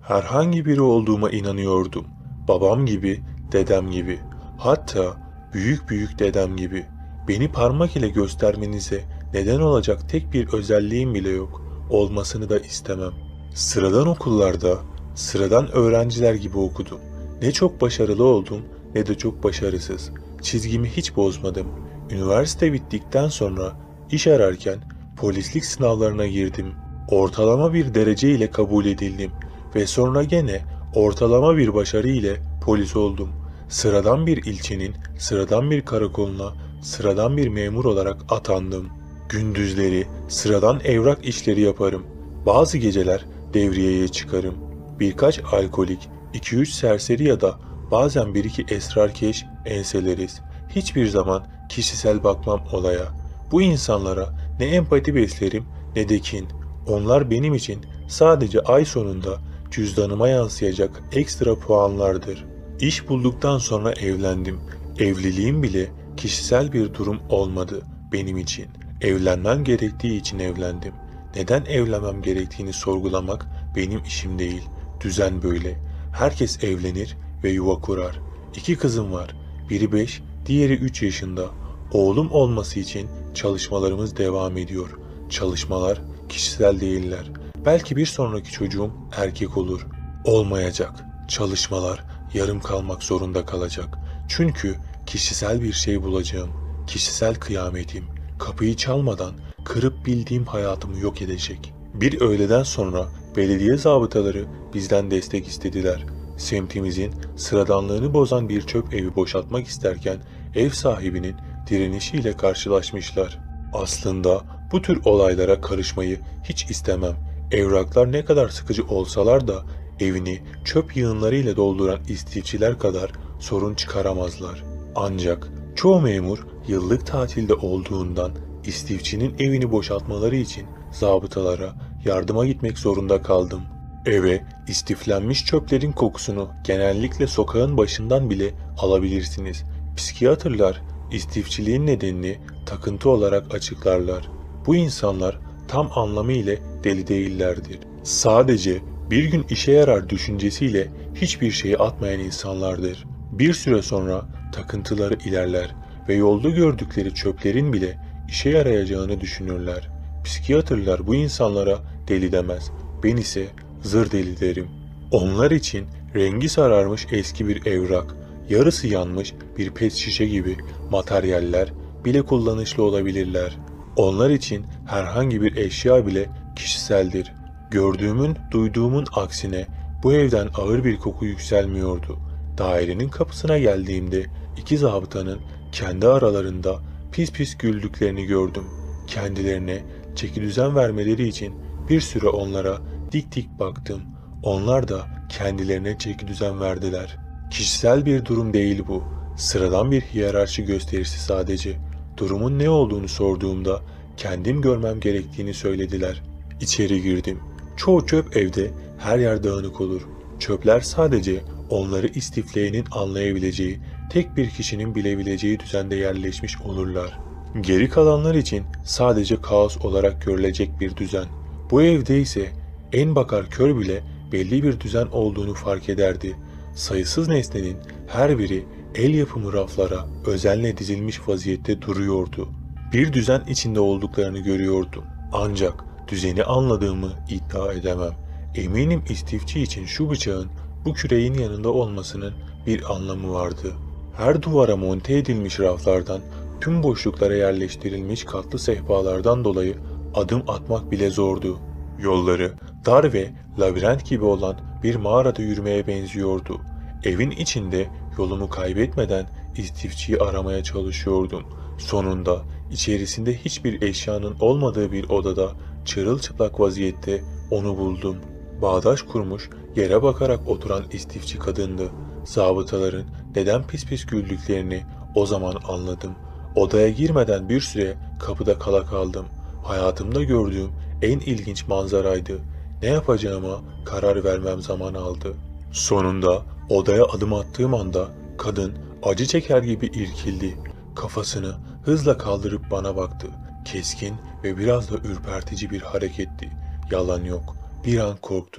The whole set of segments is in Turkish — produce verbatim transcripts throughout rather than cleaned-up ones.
Herhangi biri olduğuma inanıyordum. Babam gibi, dedem gibi. Hatta büyük büyük dedem gibi. Beni parmak ile göstermenize neden olacak tek bir özelliğim bile yok. Olmasını da istemem. Sıradan okullarda, sıradan öğrenciler gibi okudum. Ne çok başarılı oldum ne de çok başarısız. Çizgimi hiç bozmadım. Üniversite bittikten sonra iş ararken polislik sınavlarına girdim. Ortalama bir derece ile kabul edildim ve sonra gene ortalama bir başarı ile polis oldum. Sıradan bir ilçenin sıradan bir karakoluna sıradan bir memur olarak atandım. Gündüzleri sıradan evrak işleri yaparım. Bazı geceler devriyeye çıkarım. Birkaç alkolik, iki üç serseri ya da bazen bir iki esrarkeş enseleriz. Hiçbir zaman kişisel bakmam olaya. Bu insanlara ne empati beslerim ne de kin. Onlar benim için sadece ay sonunda cüzdanıma yansıyacak ekstra puanlardır. İş bulduktan sonra evlendim. Evliliğim bile kişisel bir durum olmadı benim için. Evlenmem gerektiği için evlendim. Neden evlenmem gerektiğini sorgulamak benim işim değil. Düzen böyle. Herkes evlenir ve yuva kurar. İki kızım var. Biri beş, diğeri üç yaşında. Oğlum olması için çalışmalarımız devam ediyor. Çalışmalar kişisel değiller. Belki bir sonraki çocuğum erkek olur. Olmayacak. Çalışmalar yarım kalmak zorunda kalacak. Çünkü kişisel bir şey bulacağım. Kişisel kıyametim. Kapıyı çalmadan kırıp bildiğim hayatımı yok edecek. Bir öğleden sonra belediye zabıtaları bizden destek istediler. Semtimizin sıradanlığını bozan bir çöp evi boşaltmak isterken ev sahibinin direnişiyle karşılaşmışlar. Aslında bu tür olaylara karışmayı hiç istemem. Evraklar ne kadar sıkıcı olsalar da evini çöp yığınlarıyla dolduran istifçiler kadar sorun çıkaramazlar. Ancak çoğu memur yıllık tatilde olduğundan istifçinin evini boşaltmaları için zabıtalara yardıma gitmek zorunda kaldım. Eve istiflenmiş çöplerin kokusunu genellikle sokağın başından bile alabilirsiniz. Psikiyatrlar istifçiliğin nedenini takıntı olarak açıklarlar. Bu insanlar tam anlamıyla deli değillerdir. Sadece bir gün işe yarar düşüncesiyle hiçbir şeyi atmayan insanlardır. Bir süre sonra takıntıları ilerler ve yolda gördükleri çöplerin bile işe yarayacağını düşünürler. Psikiyatrlar bu insanlara deli demez. Ben ise zır deli derim. Onlar için rengi sararmış eski bir evrak, yarısı yanmış bir pet şişe gibi materyaller bile kullanışlı olabilirler. Onlar için herhangi bir eşya bile kişiseldir. Gördüğümün, duyduğumun aksine bu evden ağır bir koku yükselmiyordu. Dairenin kapısına geldiğimde iki zabıtanın kendi aralarında pis pis güldüklerini gördüm. Kendilerine çekidüzen vermeleri için bir süre onlara dik dik baktım. Onlar da kendilerine çekidüzen verdiler. Kişisel bir durum değil bu. Sıradan bir hiyerarşi gösterisi sadece. Durumun ne olduğunu sorduğumda kendim görmem gerektiğini söylediler. İçeri girdim. Çoğu çöp evde her yer dağınık olur. Çöpler sadece onları istifleyenin anlayabileceği, tek bir kişinin bilebileceği düzende yerleşmiş olurlar. Geri kalanlar için sadece kaos olarak görülecek bir düzen. Bu evde ise en bakar kör bile belli bir düzen olduğunu fark ederdi. Sayısız nesnenin her biri el yapımı raflara özenle dizilmiş vaziyette duruyordu. Bir düzen içinde olduklarını görüyordum. Ancak düzeni anladığımı iddia edemem. Eminim istifçi için şu bıçağın bu küreğin yanında olmasının bir anlamı vardı. Her duvara monte edilmiş raflardan, tüm boşluklara yerleştirilmiş katlı sehpalardan dolayı adım atmak bile zordu. Yolları dar ve labirent gibi olan bir mağarada yürümeye benziyordu. Evin içinde yolumu kaybetmeden istifçiyi aramaya çalışıyordum. Sonunda içerisinde hiçbir eşyanın olmadığı bir odada çırılçıplak vaziyette onu buldum. Bağdaş kurmuş yere bakarak oturan istifçi kadındı. Zabıtaların neden pis pis güldüklerini o zaman anladım. Odaya girmeden bir süre kapıda kala kaldım. Hayatımda gördüğüm en ilginç manzaraydı. Ne yapacağıma karar vermem zaman aldı. Sonunda odaya adım attığım anda kadın acı çeker gibi irkildi. Kafasını hızla kaldırıp bana baktı. Keskin ve biraz da ürpertici bir hareketti. Yalan yok. Bir an korktum.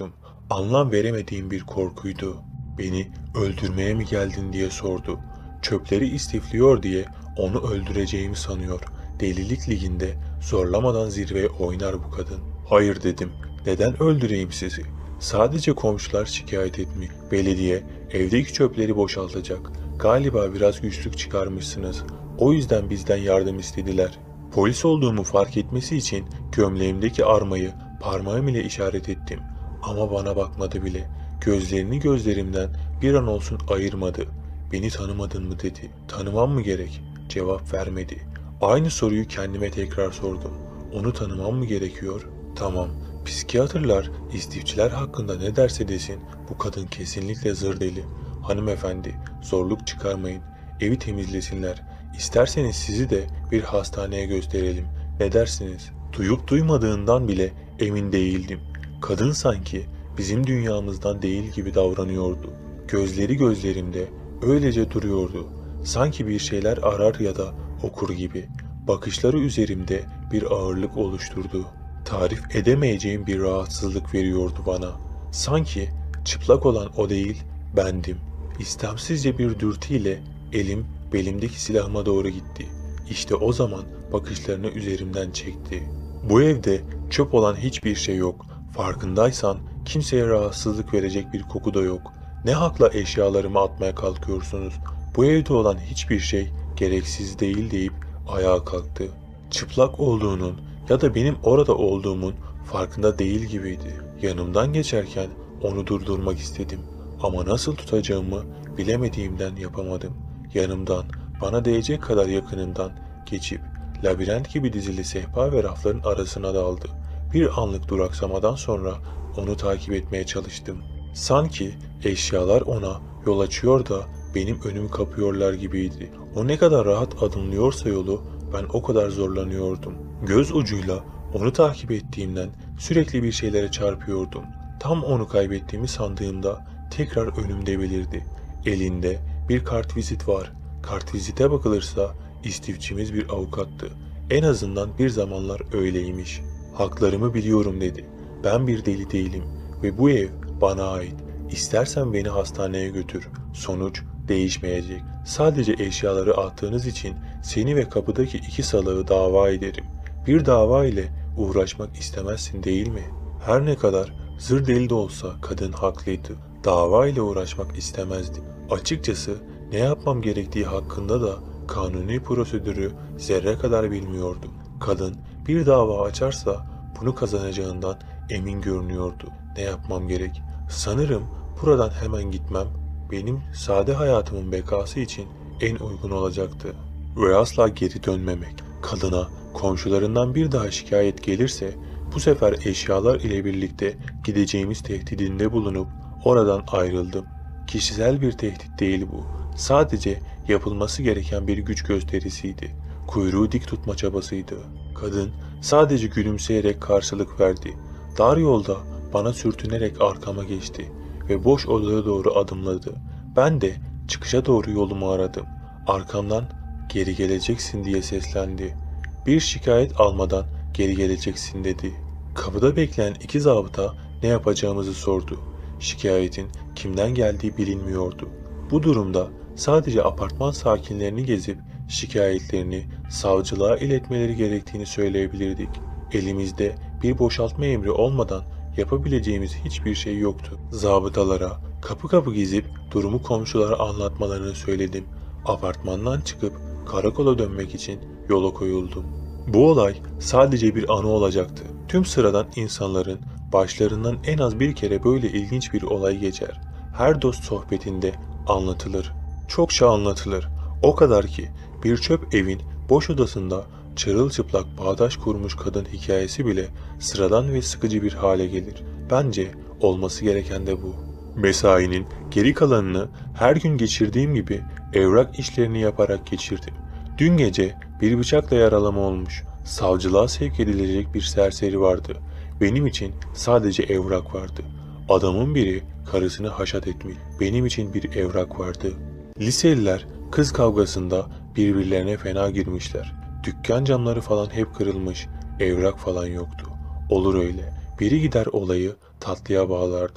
Anlam veremediğim bir korkuydu. Beni öldürmeye mi geldin diye sordu. Çöpleri istifliyor diye onu öldüreceğimi sanıyor. Delilik liginde zorlamadan zirveye oynar bu kadın. Hayır dedim. Neden öldüreyim sizi? Sadece komşular şikayet etmiş. Belediye evdeki çöpleri boşaltacak. Galiba biraz güçlük çıkarmışsınız. O yüzden bizden yardım istediler. Polis olduğumu fark etmesi için gömleğimdeki armayı parmağım ile işaret ettim. Ama bana bakmadı bile. Gözlerini gözlerimden bir an olsun ayırmadı. Beni tanımadın mı dedi. Tanımam mı gerek? Cevap vermedi. Aynı soruyu kendime tekrar sordum. Onu tanımam mı gerekiyor? Tamam. Psikiyatrlar, istifçiler hakkında ne derse desin bu kadın kesinlikle zır deli. Hanımefendi, zorluk çıkarmayın. Evi temizlesinler. İsterseniz sizi de bir hastaneye gösterelim. Ne dersiniz? Duyup duymadığından bile emin değildim. Kadın sanki bizim dünyamızdan değil gibi davranıyordu. Gözleri gözlerimde öylece duruyordu. Sanki bir şeyler arar ya da okur gibi. Bakışları üzerimde bir ağırlık oluşturdu. Tarif edemeyeceğim bir rahatsızlık veriyordu bana. Sanki çıplak olan o değil, bendim. İstemsizce bir dürtüyle elim belimdeki silahıma doğru gitti. İşte o zaman bakışlarını üzerimden çekti. Bu evde çöp olan hiçbir şey yok. Farkındaysan kimseye rahatsızlık verecek bir koku da yok. Ne hakla eşyalarımı atmaya kalkıyorsunuz? Bu evde olan hiçbir şey gereksiz değil deyip ayağa kalktı. Çıplak olduğunun ya da benim orada olduğumun farkında değil gibiydi. Yanımdan geçerken onu durdurmak istedim. Ama nasıl tutacağımı bilemediğimden yapamadım. Yanımdan, bana değecek kadar yakınından geçip labirent gibi dizili sehpa ve rafların arasına daldı. Bir anlık duraksamadan sonra onu takip etmeye çalıştım. Sanki eşyalar ona yol açıyor da benim önümü kapıyorlar gibiydi. O ne kadar rahat adımlıyorsa yolu ben o kadar zorlanıyordum. Göz ucuyla onu takip ettiğimden sürekli bir şeylere çarpıyordum. Tam onu kaybettiğimi sandığımda tekrar önümde belirdi. Elinde bir kartvizit var. Kartvizite bakılırsa istifçimiz bir avukattı. En azından bir zamanlar öyleymiş. Haklarımı biliyorum dedi. Ben bir deli değilim ve bu ev bana ait. İstersen beni hastaneye götür. Sonuç değişmeyecek. Sadece eşyaları attığınız için seni ve kapıdaki iki salağı dava ederim. Bir dava ile uğraşmak istemezsin değil mi? Her ne kadar zır deli de olsa kadın haklıydı. Dava ile uğraşmak istemezdi. Açıkçası ne yapmam gerektiği hakkında da kanuni prosedürü zerre kadar bilmiyordum. Kadın bir dava açarsa bunu kazanacağından emin görünüyordu. Ne yapmam gerek? Sanırım buradan hemen gitmem benim sade hayatımın bekası için en uygun olacaktı. Ve asla geri dönmemek. Kadına komşularından bir daha şikayet gelirse bu sefer eşyalar ile birlikte gideceğimiz tehdidinde bulunup oradan ayrıldım. Kişisel bir tehdit değil bu. Sadece yapılması gereken bir güç gösterisiydi. Kuyruğu dik tutma çabasıydı. Kadın sadece gülümseyerek karşılık verdi. Dar yolda bana sürtünerek arkama geçti ve boş odaya doğru adımladı. Ben de çıkışa doğru yolumu aradım. Arkamdan geri geleceksin diye seslendi. Bir şikayet almadan geri geleceksin dedi. Kapıda bekleyen iki zabıta ne yapacağımızı sordu. Şikayetin kimden geldiği bilinmiyordu. Bu durumda sadece apartman sakinlerini gezip şikayetlerini savcılığa iletmeleri gerektiğini söyleyebilirdik. Elimizde bir boşaltma emri olmadan yapabileceğimiz hiçbir şey yoktu. Zabıtalara kapı kapı gezip durumu komşulara anlatmalarını söyledim. Apartmandan çıkıp karakola dönmek için yola koyuldum. Bu olay sadece bir anı olacaktı. Tüm sıradan insanların başlarından en az bir kere böyle ilginç bir olay geçer. Her dost sohbetinde anlatılır. Çokça anlatılır. O kadar ki bir çöp evin boş odasında çırılçıplak bağdaş kurmuş kadın hikayesi bile sıradan ve sıkıcı bir hale gelir. Bence olması gereken de bu. Mesainin geri kalanını her gün geçirdiğim gibi evrak işlerini yaparak geçirdim. Dün gece bir bıçakla yaralama olmuş. Savcılığa sevk edilecek bir serseri vardı. Benim için sadece evrak vardı. Adamın biri karısını haşat etmiş. Benim için bir evrak vardı. Liseliler kız kavgasında birbirlerine fena girmişler. Dükkan camları falan hep kırılmış. Evrak falan yoktu. Olur öyle. Biri gider olayı tatlıya bağlardı.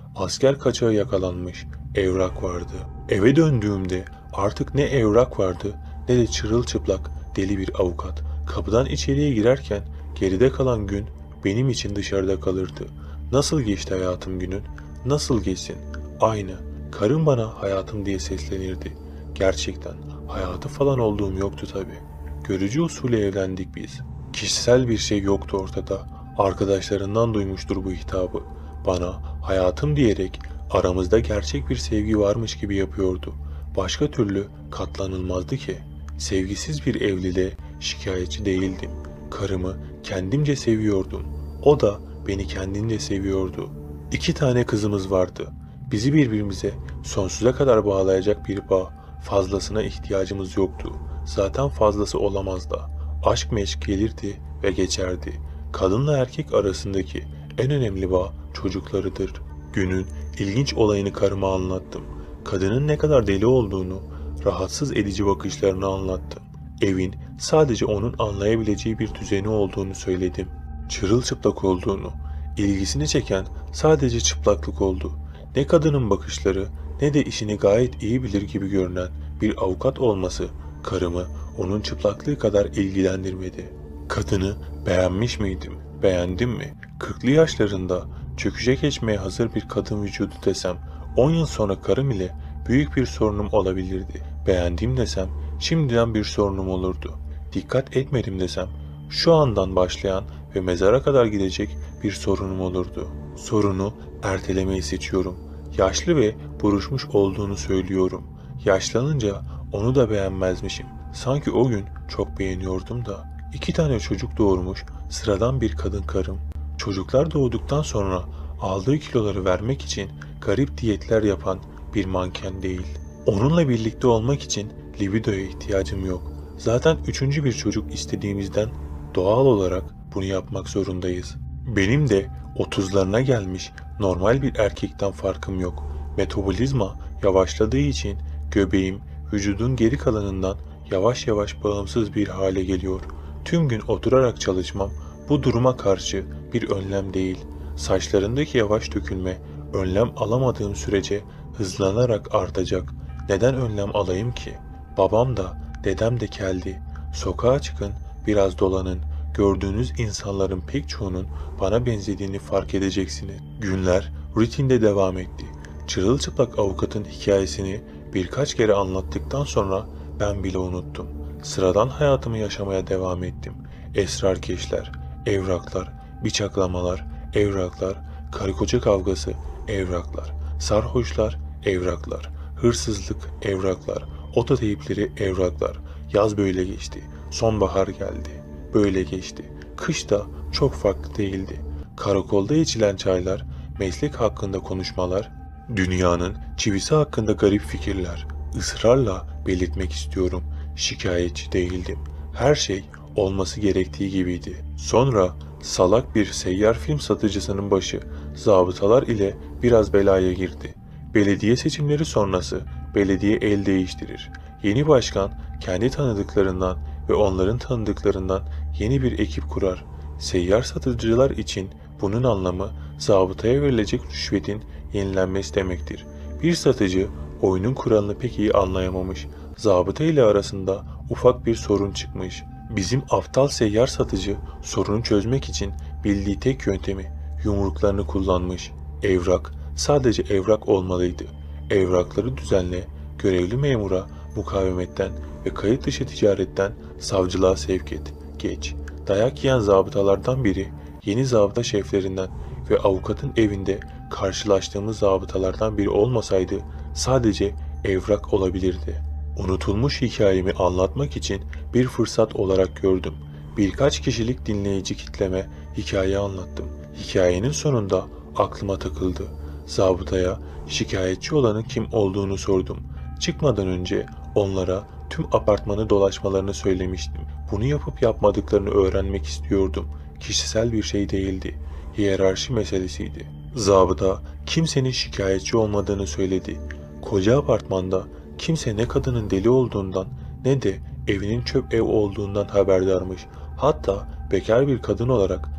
Asker kaçağı yakalanmış. Evrak vardı. Eve döndüğümde artık ne evrak vardı ne de çırılçıplak deli bir avukat. Kapıdan içeriye girerken geride kalan gün benim için dışarıda kalırdı. Nasıl geçti hayatım günün? Nasıl geçsin? Aynı. Karım bana hayatım diye seslenirdi. Gerçekten hayatı falan olduğum yoktu tabii. Görücü usulü evlendik biz. Kişisel bir şey yoktu ortada. Arkadaşlarından duymuştur bu hitabı. Bana hayatım diyerek aramızda gerçek bir sevgi varmış gibi yapıyordu. Başka türlü katlanılmazdı ki. Sevgisiz bir evliliğe şikayetçi değildim. Karımı kendimce seviyordum. O da beni kendince seviyordu. İki tane kızımız vardı. Bizi birbirimize sonsuza kadar bağlayacak bir bağ, fazlasına ihtiyacımız yoktu. Zaten fazlası olamaz da. Aşk meşk gelirdi ve geçerdi. Kadınla erkek arasındaki en önemli bağ çocuklarıdır. Günün ilginç olayını karıma anlattım. Kadının ne kadar deli olduğunu, rahatsız edici bakışlarını anlattım. Evin sadece onun anlayabileceği bir düzeni olduğunu söyledim. Çırılçıplak olduğunu, ilgisini çeken sadece çıplaklık oldu. Ne kadının bakışları ne de işini gayet iyi bilir gibi görünen bir avukat olması karımı onun çıplaklığı kadar ilgilendirmedi. Kadını beğenmiş miydim? Beğendim mi? Kırklı yaşlarında çöküşe geçmeye hazır bir kadın vücudu desem, on yıl sonra karım ile büyük bir sorunum olabilirdi. Beğendim desem, şimdiden bir sorunum olurdu. Dikkat etmedim desem, şu andan başlayan ve mezara kadar gidecek bir sorunum olurdu. Sorunu ertelemeyi seçiyorum. Yaşlı ve buruşmuş olduğunu söylüyorum. Yaşlanınca onu da beğenmezmişim. Sanki o gün çok beğeniyordum da. İki tane çocuk doğurmuş sıradan bir kadın karım. Çocuklar doğduktan sonra aldığı kiloları vermek için garip diyetler yapan bir manken değil. Onunla birlikte olmak için libidoya ihtiyacım yok. Zaten üçüncü bir çocuk istediğimizden doğal olarak bunu yapmak zorundayız. Benim de otuzlarına gelmiş normal bir erkekten farkım yok. Metabolizma yavaşladığı için göbeğim vücudun geri kalanından yavaş yavaş bağımsız bir hale geliyor. Tüm gün oturarak çalışmam bu duruma karşı bir önlem değil. Saçlarındaki yavaş dökülme önlem alamadığım sürece hızlanarak artacak. Neden önlem alayım ki? Babam da dedem de keldi. Sokağa çıkın, biraz dolanın. Gördüğünüz insanların pek çoğunun bana benzediğini fark edeceksiniz. Günler rutinde devam etti. Çırılçıplak avukatın hikayesini birkaç kere anlattıktan sonra ben bile unuttum. Sıradan hayatımı yaşamaya devam ettim. Esrarkeşler, evraklar, bıçaklamalar, evraklar, karı koca kavgası, evraklar, sarhoşlar, evraklar, hırsızlık, evraklar, oto teyipleri, evraklar. Yaz böyle geçti. Sonbahar geldi. Böyle geçti. Kış da çok farklı değildi. Karakolda içilen çaylar, meslek hakkında konuşmalar, dünyanın çivisi hakkında garip fikirler. Israrla belirtmek istiyorum. Şikayetçi değildim. Her şey olması gerektiği gibiydi. Sonra salak bir seyyar film satıcısının başı zabıtalar ile biraz belaya girdi. Belediye seçimleri sonrası belediye el değiştirir. Yeni başkan kendi tanıdıklarından ve onların tanıdıklarından yeni bir ekip kurar. Seyyar satıcılar için bunun anlamı zabıtaya verilecek rüşvetin yenilenmesi demektir. Bir satıcı oyunun kuralını pek iyi anlayamamış. Zabıta ile arasında ufak bir sorun çıkmış. Bizim aptal seyyar satıcı sorunu çözmek için bildiği tek yöntemi yumruklarını kullanmış. Evrak sadece evrak olmalıydı. Evrakları düzenle, görevli memura mukavemetten ve kayıt dışı ticaretten savcılığa sevk et. Geç. Dayak yiyen zabıtalardan biri yeni zabıta şeflerinden ve avukatın evinde karşılaştığımız zabıtalardan biri olmasaydı sadece evrak olabilirdi. Unutulmuş hikayemi anlatmak için bir fırsat olarak gördüm. Birkaç kişilik dinleyici kitleme hikaye anlattım. Hikayenin sonunda aklıma takıldı. Zabıtaya şikayetçi olanın kim olduğunu sordum. Çıkmadan önce onlara tüm apartmanı dolaşmalarını söylemiştim. Bunu yapıp yapmadıklarını öğrenmek istiyordum. Kişisel bir şey değildi. Hiyerarşi meselesiydi. Zabıta kimsenin şikayetçi olmadığını söyledi. Koca apartmanda kimse ne kadının deli olduğundan ne de evinin çöp ev olduğundan haberdarmış. Hatta bekar bir kadın olarak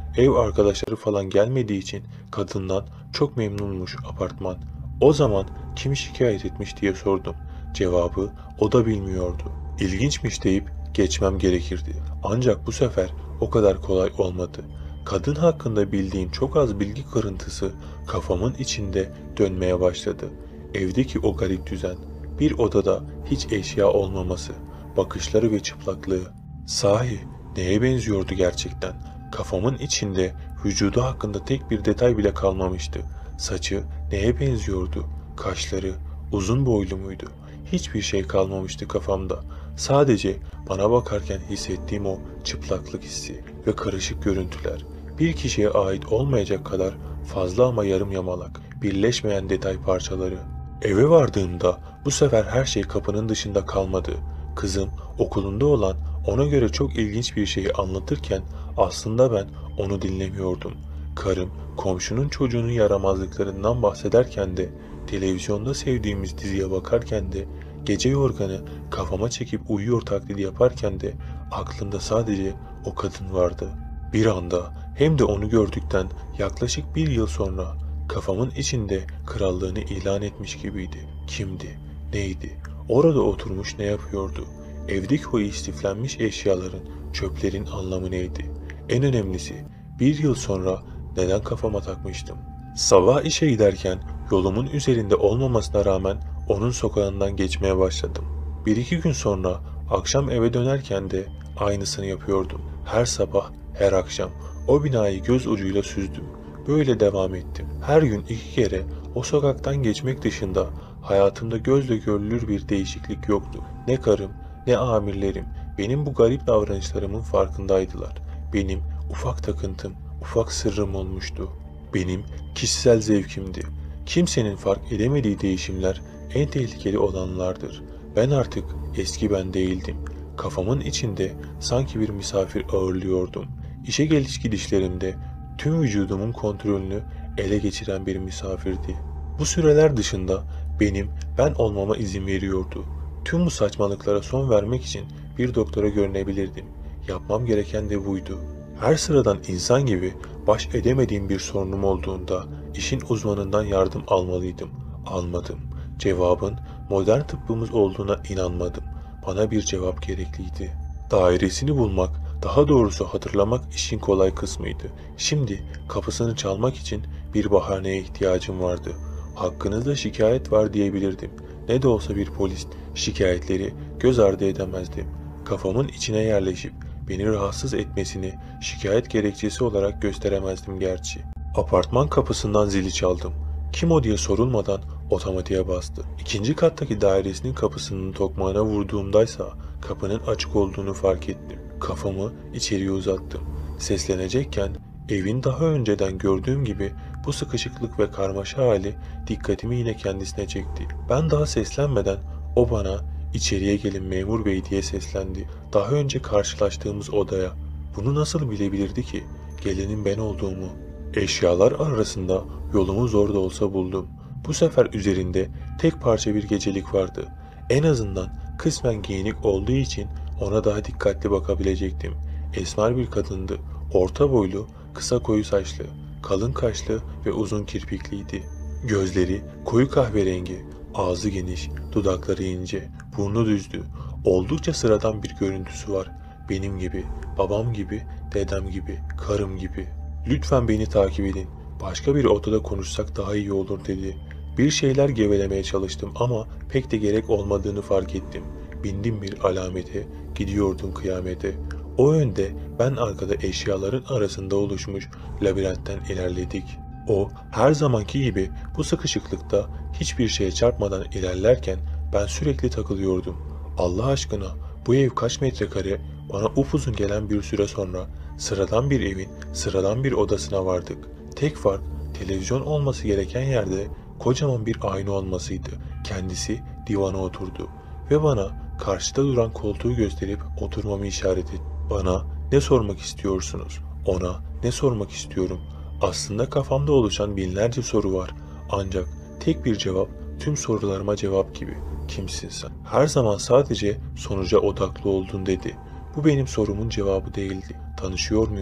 Ev arkadaşları falan gelmediği için kadından çok memnunmuş apartman. O zaman kimi şikayet etmiş diye sordum. Cevabı o da bilmiyordu. İlginçmiş deyip geçmem gerekirdi. Ancak bu sefer o kadar kolay olmadı. Kadın hakkında bildiğim çok az bilgi kırıntısı kafamın içinde dönmeye başladı. Evdeki o garip düzen, bir odada hiç eşya olmaması, bakışları ve çıplaklığı. Sahi neye benziyordu gerçekten? Kafamın içinde vücudu hakkında tek bir detay bile kalmamıştı. Saçı neye benziyordu? Kaşları uzun boylu muydu? Hiçbir şey kalmamıştı kafamda. Sadece bana bakarken hissettiğim o çıplaklık hissi ve karışık görüntüler. Bir kişiye ait olmayacak kadar fazla ama yarım yamalak, birleşmeyen detay parçaları. Eve vardığımda bu sefer her şey kapının dışında kalmadı. Kızım okulunda olan ona göre çok ilginç bir şeyi anlatırken aslında ben onu dinlemiyordum. Karım komşunun çocuğunun yaramazlıklarından bahsederken de, televizyonda sevdiğimiz diziye bakarken de, gece yorganı kafama çekip uyuyor taklidi yaparken de aklımda sadece o kadın vardı. Bir anda hem de onu gördükten yaklaşık bir yıl sonra kafamın içinde krallığını ilan etmiş gibiydi. Kimdi? Neydi? Orada oturmuş ne yapıyordu? Evdeki o istiflenmiş eşyaların, çöplerin anlamı neydi? En önemlisi bir yıl sonra neden kafama takmıştım? Sabah işe giderken yolumun üzerinde olmamasına rağmen onun sokağından geçmeye başladım. Bir iki gün sonra akşam eve dönerken de aynısını yapıyordum. Her sabah, her akşam o binayı göz ucuyla süzdüm. Böyle devam ettim. Her gün iki kere o sokaktan geçmek dışında hayatımda gözle görülür bir değişiklik yoktu. Ne karım, ne amirlerim benim bu garip davranışlarımın farkındaydılar. Benim ufak takıntım, ufak sırrım olmuştu. Benim kişisel zevkimdi. Kimsenin fark edemediği değişimler en tehlikeli olanlardır. Ben artık eski ben değildim. Kafamın içinde sanki bir misafir ağırlıyordum. İşe geliş gidişlerimde tüm vücudumun kontrolünü ele geçiren bir misafirdi. Bu süreler dışında benim ben olmama izin veriyordu. Tüm bu saçmalıklara son vermek için bir doktora görünebilirdim. Yapmam gereken de buydu. Her sıradan insan gibi baş edemediğim bir sorunum olduğunda işin uzmanından yardım almalıydım. Almadım. Cevabın modern tıbbımız olduğuna inanmadım. Bana bir cevap gerekliydi. Dairesini bulmak, daha doğrusu hatırlamak işin kolay kısmıydı. Şimdi kapısını çalmak için bir bahaneye ihtiyacım vardı. Hakkınızda şikayet var diyebilirdim. Ne de olsa bir polis, şikayetleri göz ardı edemezdim. Kafamın içine yerleşip beni rahatsız etmesini şikayet gerekçesi olarak gösteremezdim gerçi. Apartman kapısından zili çaldım. Kim o diye sorulmadan otomatiğe bastı. İkinci kattaki dairesinin kapısının tokmağına vurduğumdaysa kapının açık olduğunu fark ettim. Kafamı içeriye uzattım. Seslenecekken evin daha önceden gördüğüm gibi bu sıkışıklık ve karmaşa hali dikkatimi yine kendisine çekti. Ben daha seslenmeden o bana "İçeriye gelin memur bey" diye seslendi. Daha önce karşılaştığımız odaya. Bunu nasıl bilebilirdi ki? Gelenin ben olduğumu. Eşyalar arasında yolumu zor da olsa buldum. Bu sefer üzerinde tek parça bir gecelik vardı. En azından kısmen giyinik olduğu için ona daha dikkatli bakabilecektim. Esmer bir kadındı. Orta boylu, kısa koyu saçlı, kalın kaşlı ve uzun kirpikliydi. Gözleri koyu kahverengi, ağzı geniş, dudakları ince, burnu düzdü. Oldukça sıradan bir görüntüsü var. Benim gibi, babam gibi, dedem gibi, karım gibi. "Lütfen beni takip edin. Başka bir odada konuşsak daha iyi olur" dedi. Bir şeyler gevelemeye çalıştım ama pek de gerek olmadığını fark ettim. Bindim bir alamete, gidiyordum kıyamete. O önde, ben arkada eşyaların arasında oluşmuş labirentten ilerledik. O her zamanki gibi bu sıkışıklıkta hiçbir şeye çarpmadan ilerlerken ben sürekli takılıyordum. Allah aşkına bu ev kaç metrekare? Bana upuzun gelen bir süre sonra sıradan bir evin sıradan bir odasına vardık. Tek fark televizyon olması gereken yerde kocaman bir ayna olmasıydı. Kendisi divana oturdu ve bana karşıda duran koltuğu gösterip oturmamı işaret etti. Bana ne sormak istiyorsunuz? Ona ne sormak istiyorum? Aslında kafamda oluşan binlerce soru var. Ancak tek bir cevap tüm sorularıma cevap gibi. Kimsin sen? Her zaman sadece sonuca odaklı oldun dedi. Bu benim sorumun cevabı değildi. Tanışıyor muyuz?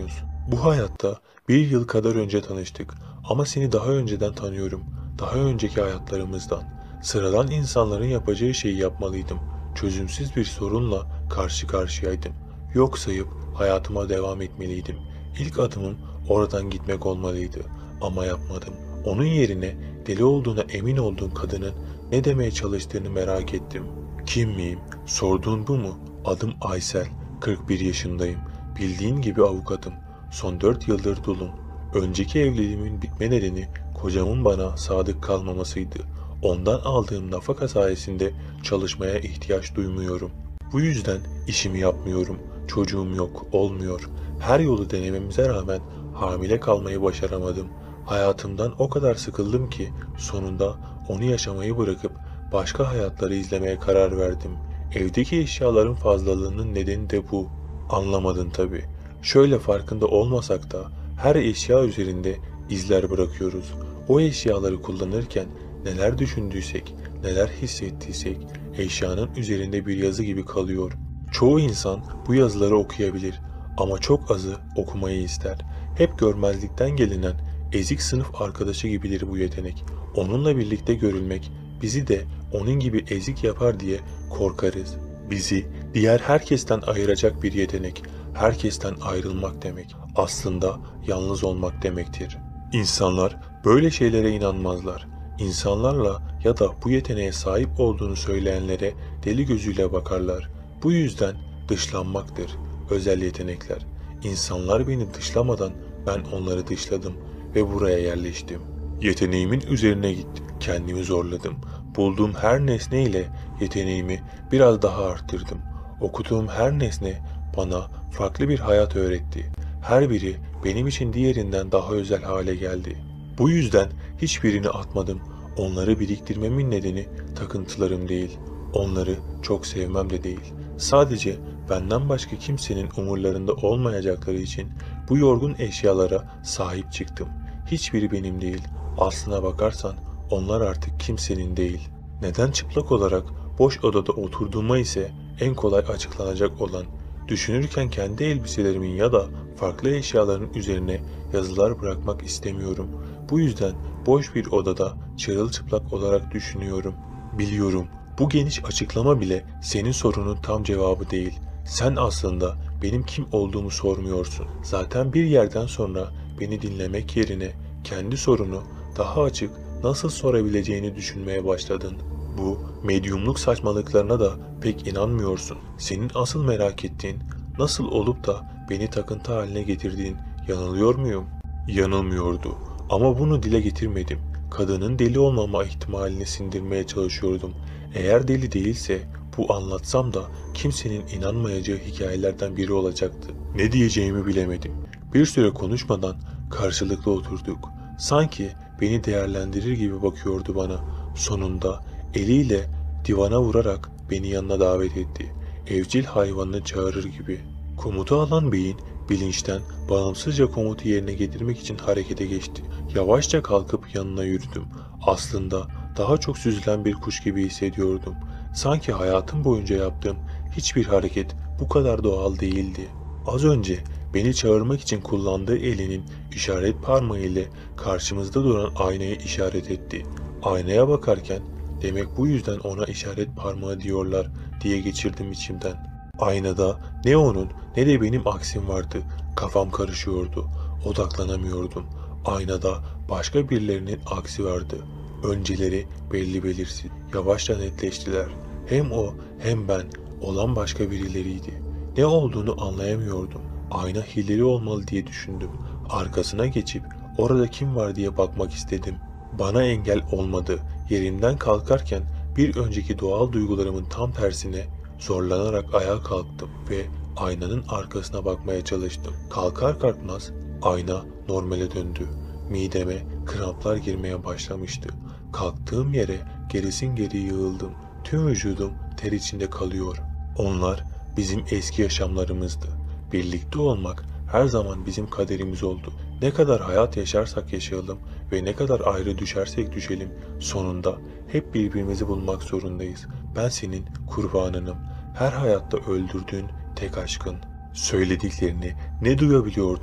Bu hayatta bir yıl kadar önce tanıştık ama seni daha önceden tanıyorum. Daha önceki hayatlarımızdan. Sıradan insanların yapacağı şeyi yapmalıydım. Çözümsüz bir sorunla karşı karşıyaydım. Yok sayıp hayatıma devam etmeliydim. İlk adımım oradan gitmek olmalıydı ama yapmadım. Onun yerine deli olduğuna emin olduğum kadının ne demeye çalıştığını merak ettim. Kim miyim? Sorduğun bu mu? Adım Aysel. kırk bir yaşındayım. Bildiğin gibi avukatım. Son dört yıldır dulum. Önceki evliliğimin bitme nedeni kocamın bana sadık kalmamasıydı. Ondan aldığım nafaka sayesinde çalışmaya ihtiyaç duymuyorum. Bu yüzden işimi yapmıyorum. Çocuğum yok, olmuyor. Her yolu denememize rağmen hamile kalmayı başaramadım. Hayatımdan o kadar sıkıldım ki sonunda onu yaşamayı bırakıp başka hayatları izlemeye karar verdim. Evdeki eşyaların fazlalığının nedeni de bu. Anlamadın tabii. Şöyle farkında olmasak da her eşya üzerinde izler bırakıyoruz. O eşyaları kullanırken neler düşündüysek, neler hissettiysek eşyanın üzerinde bir yazı gibi kalıyor. Çoğu insan bu yazıları okuyabilir ama çok azı okumayı ister. Hep görmezlikten gelinen ezik sınıf arkadaşı gibidir bu yetenek. Onunla birlikte görülmek bizi de onun gibi ezik yapar diye korkarız. Bizi diğer herkesten ayıracak bir yetenek, herkesten ayrılmak demek aslında yalnız olmak demektir. İnsanlar böyle şeylere inanmazlar. İnsanlarla ya da bu yeteneğe sahip olduğunu söyleyenlere deli gözüyle bakarlar. Bu yüzden dışlanmaktır özel yetenekler. İnsanlar beni dışlamadan ben onları dışladım ve buraya yerleştim. Yeteneğimin üzerine gittim, kendimi zorladım. Bulduğum her nesne ile yeteneğimi biraz daha arttırdım. Okuduğum her nesne bana farklı bir hayat öğretti. Her biri benim için diğerinden daha özel hale geldi. Bu yüzden hiçbirini atmadım. Onları biriktirmemin nedeni takıntılarım değil. Onları çok sevmem de değil. Sadece benden başka kimsenin umurlarında olmayacakları için bu yorgun eşyalara sahip çıktım. Hiçbiri benim değil. Aslına bakarsan onlar artık kimsenin değil. Neden çıplak olarak boş odada oturduğuma ise en kolay açıklanacak olan, düşünürken kendi elbiselerimin ya da farklı eşyaların üzerine yazılar bırakmak istemiyorum. Bu yüzden boş bir odada çırılçıplak olarak düşünüyorum. Biliyorum, bu geniş açıklama bile senin sorunun tam cevabı değil. Sen aslında benim kim olduğumu sormuyorsun. Zaten bir yerden sonra beni dinlemek yerine kendi sorunu daha açık nasıl sorabileceğini düşünmeye başladın. Bu medyumluk saçmalıklarına da pek inanmıyorsun. Senin asıl merak ettiğin nasıl olup da beni takıntı haline getirdiğin, yanılıyor muyum? Yanılmıyordu ama bunu dile getirmedim. Kadının deli olmama ihtimalini sindirmeye çalışıyordum. Eğer deli değilse bu anlatsam da kimsenin inanmayacağı hikayelerden biri olacaktı. Ne diyeceğimi bilemedim. Bir süre konuşmadan karşılıklı oturduk. Sanki beni değerlendirir gibi bakıyordu bana. Sonunda eliyle divana vurarak beni yanına davet etti. Evcil hayvanını çağırır gibi. Komutu alan beyin bilinçten bağımsızca komutu yerine getirmek için harekete geçti. Yavaşça kalkıp yanına yürüdüm. Aslında daha çok süzülen bir kuş gibi hissediyordum. Sanki hayatım boyunca yaptığım hiçbir hareket bu kadar doğal değildi. Az önce beni çağırmak için kullandığı elinin işaret parmağı ile karşımızda duran aynayı işaret etti. Aynaya bakarken demek bu yüzden ona işaret parmağı diyorlar diye geçirdim içimden. Aynada ne onun ne de benim aksim vardı. Kafam karışıyordu. Odaklanamıyordum. Aynada başka birilerinin aksi vardı. Önceleri belli belirsiz. Yavaşça netleştiler. Hem o hem ben olan başka birileriydi. Ne olduğunu anlayamıyordum. Ayna hileli olmalı diye düşündüm. Arkasına geçip orada kim var diye bakmak istedim. Bana engel olmadı. Yerimden kalkarken bir önceki doğal duygularımın tam tersine zorlanarak ayağa kalktım ve aynanın arkasına bakmaya çalıştım. Kalkar kalkmaz ayna normale döndü. Mideme kramplar girmeye başlamıştı. Kalktığım yere gerisin geri yığıldım. Tüm vücudum ter içinde kalıyor. Onlar bizim eski yaşamlarımızdı. Birlikte olmak her zaman bizim kaderimiz oldu. Ne kadar hayat yaşarsak yaşayalım ve ne kadar ayrı düşersek düşelim, sonunda hep birbirimizi bulmak zorundayız. Ben senin kurbanınım. Her hayatta öldürdüğün tek aşkın. Söylediklerini ne duyabiliyordum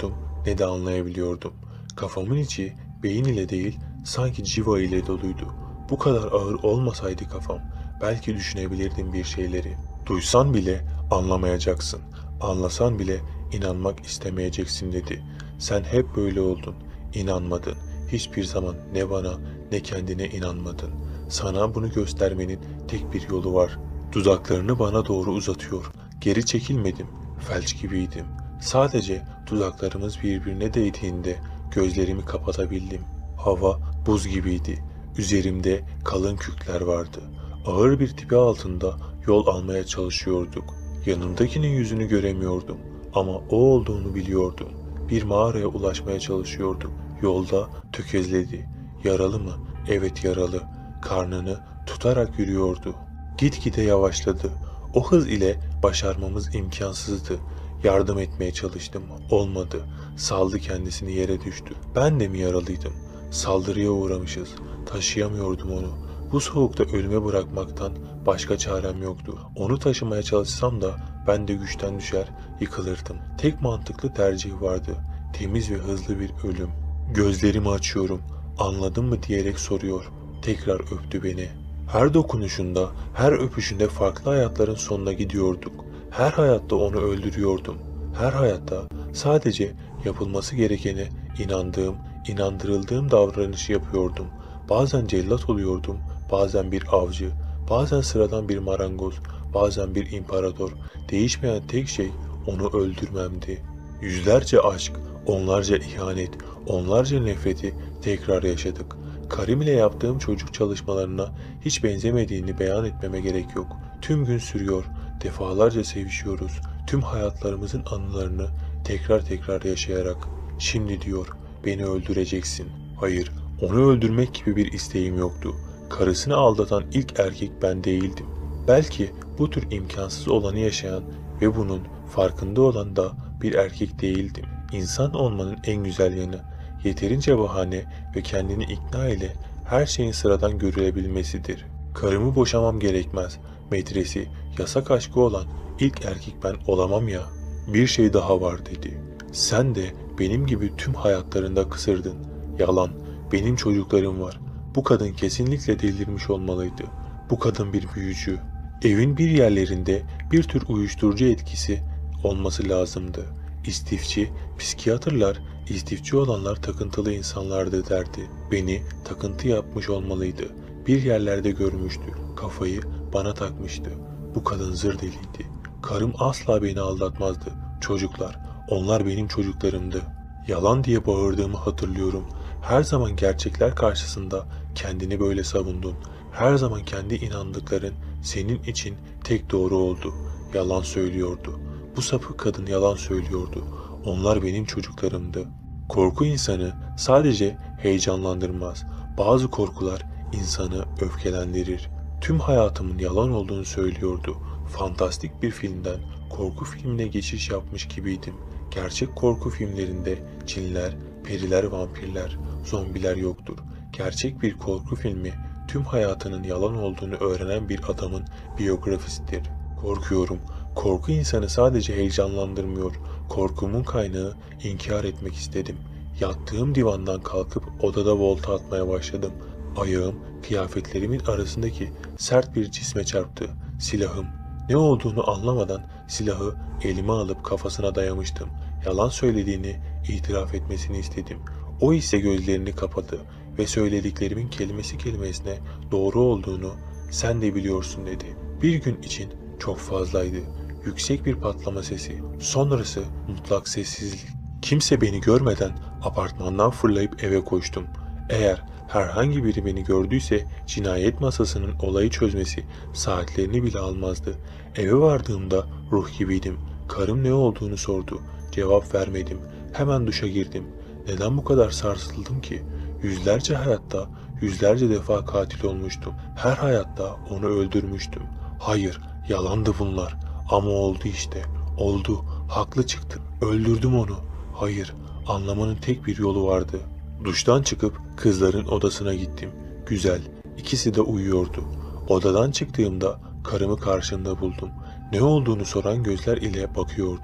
ne de anlayabiliyordum. Kafamın içi beyin ile değil, sanki civa ile doluydu. Bu kadar ağır olmasaydı kafam, belki düşünebilirdim bir şeyleri. Duysan bile anlamayacaksın. Anlasan bile inanmak istemeyeceksin dedi. Sen hep böyle oldun. İnanmadın. Hiçbir zaman ne bana ne kendine inanmadın. Sana bunu göstermenin tek bir yolu var. Dudaklarını bana doğru uzatıyor. Geri çekilmedim. Felç gibiydim. Sadece dudaklarımız birbirine değdiğinde gözlerimi kapatabildim. Hava buz gibiydi. Üzerimde kalın kükler vardı. Ağır bir tipi altında yol almaya çalışıyorduk. Yanımdakinin yüzünü göremiyordum ama o olduğunu biliyordum. Bir mağaraya ulaşmaya çalışıyorduk. Yolda tökezledi. Yaralı mı? Evet yaralı. Karnını tutarak yürüyordu. Gitgide yavaşladı. O hız ile başarmamız imkansızdı. Yardım etmeye çalıştım. Olmadı. Saldı kendisini yere düştü. Ben de mi yaralıydım? Saldırıya uğramışız. Taşıyamıyordum onu. Bu soğukta ölüme bırakmaktan başka çarem yoktu. Onu taşımaya çalışsam da ben de güçten düşer, yıkılırdım. Tek mantıklı tercih vardı. Temiz ve hızlı bir ölüm. Gözlerimi açıyorum. Anladın mı diyerek soruyor. Tekrar öptü beni. Her dokunuşunda, her öpüşünde farklı hayatların sonuna gidiyorduk. Her hayatta onu öldürüyordum. Her hayatta sadece yapılması gerekene inandığım, inandırıldığım davranışı yapıyordum. Bazen cellat oluyordum, bazen bir avcı, bazen sıradan bir marangoz, bazen bir imparator. Değişmeyen tek şey onu öldürmemdi. Yüzlerce aşk, onlarca ihanet, onlarca nefreti tekrar yaşadık. Karim ile yaptığım çocuk çalışmalarına hiç benzemediğini beyan etmeme gerek yok. Tüm gün sürüyor, defalarca sevişiyoruz. Tüm hayatlarımızın anılarını tekrar tekrar yaşayarak. Şimdi diyor, beni öldüreceksin. Hayır, onu öldürmek gibi bir isteğim yoktu. Karısını aldatan ilk erkek ben değildim. Belki bu tür imkansız olanı yaşayan ve bunun farkında olan da bir erkek değildim. İnsan olmanın en güzel yanı, yeterince bahane ve kendini ikna ile her şeyin sıradan görülebilmesidir. Karımı boşamam gerekmez. Metresi, yasak aşkı olan ilk erkek ben olamam ya. Bir şey daha var dedi. Sen de benim gibi tüm hayatlarında kısırdın. Yalan. Benim çocuklarım var. Bu kadın kesinlikle delirmiş olmalıydı. Bu kadın bir büyücü. Evin bir yerlerinde bir tür uyuşturucu etkisi olması lazımdı. İstifçi, psikiyatrlar, istifçi olanlar takıntılı insanlardı derdi. Beni takıntı yapmış olmalıydı. Bir yerlerde görmüştü. Kafayı bana takmıştı. Bu kadın zır deliydi. Karım asla beni aldatmazdı. Çocuklar, onlar benim çocuklarımdı. Yalan diye bağırdığımı hatırlıyorum. Her zaman gerçekler karşısında kendini böyle savundun. Her zaman kendi inandıkların senin için tek doğru oldu. Yalan söylüyordu. Bu sapık kadın yalan söylüyordu. Onlar benim çocuklarımdı. Korku insanı sadece heyecanlandırmaz. Bazı korkular insanı öfkelendirir. Tüm hayatımın yalan olduğunu söylüyordu. Fantastik bir filmden korku filmine geçiş yapmış gibiydim. Gerçek korku filmlerinde cinler, periler, vampirler, zombiler yoktur. Gerçek bir korku filmi tüm hayatının yalan olduğunu öğrenen bir adamın biyografisidir. Korkuyorum. Korku insanı sadece heyecanlandırmıyor. Korkumun kaynağı inkar etmek istedim. Yattığım divandan kalkıp odada volta atmaya başladım. Ayağım kıyafetlerimin arasındaki sert bir cisme çarptı. Silahım. Ne olduğunu anlamadan silahı elime alıp kafasına dayamıştım. Yalan söylediğini itiraf etmesini istedim. O ise gözlerini kapadı ve söylediklerimin kelimesi kelimesine doğru olduğunu sen de biliyorsun dedi. Bir gün için çok fazlaydı. Yüksek bir patlama sesi. Sonrası mutlak sessizlik. Kimse beni görmeden apartmandan fırlayıp eve koştum. Eğer herhangi biri beni gördüyse cinayet masasının olayı çözmesi saatlerini bile almazdı. Eve vardığımda ruh gibiydim. Karım ne olduğunu sordu. Cevap vermedim. Hemen duşa girdim. Neden bu kadar sarsıldım ki? Yüzlerce hayatta, yüzlerce defa katil olmuştum. Her hayatta onu öldürmüştüm. Hayır, yalandı bunlar. Ama oldu işte. Oldu. Haklı çıktım. Öldürdüm onu. Hayır, anlamanın tek bir yolu vardı. Duştan çıkıp kızların odasına gittim. Güzel. İkisi de uyuyordu. Odadan çıktığımda karımı karşımda buldum. Ne olduğunu soran gözler ile bakıyordu.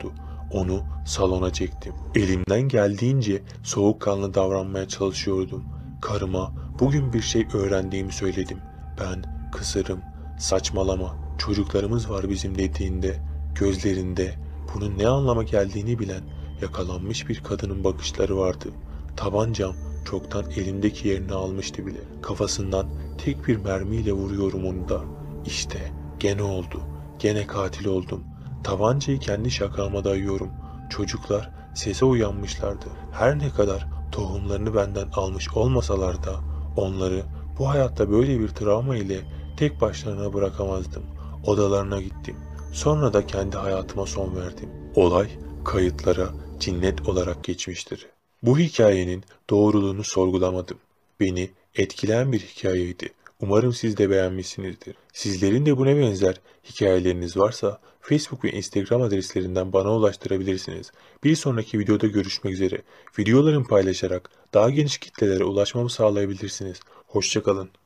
Onu salona çektim. Elimden geldiğince soğukkanlı davranmaya çalışıyordum. Karıma bugün bir şey öğrendiğimi söyledim. Ben kısırım, saçmalama, çocuklarımız var bizim dediğinde, gözlerinde bunun ne anlama geldiğini bilen yakalanmış bir kadının bakışları vardı. Tabancam çoktan elimdeki yerini almıştı bile. Kafasından tek bir mermiyle vuruyorum onu da. İşte gene oldu. Gene katil oldum. Tabancayı kendi şakama dayıyorum. Çocuklar sese uyanmışlardı. Her ne kadar tohumlarını benden almış olmasalar da onları bu hayatta böyle bir travma ile tek başlarına bırakamazdım. Odalarına gittim. Sonra da kendi hayatıma son verdim. Olay kayıtlara cinnet olarak geçmiştir. Bu hikayenin doğruluğunu sorgulamadım. Beni etkileyen bir hikayeydi. Umarım siz de beğenmişsinizdir. Sizlerin de buna benzer hikayeleriniz varsa Facebook ve Instagram adreslerinden bana ulaştırabilirsiniz. Bir sonraki videoda görüşmek üzere. Videolarımı paylaşarak daha geniş kitlelere ulaşmamı sağlayabilirsiniz. Hoşça kalın.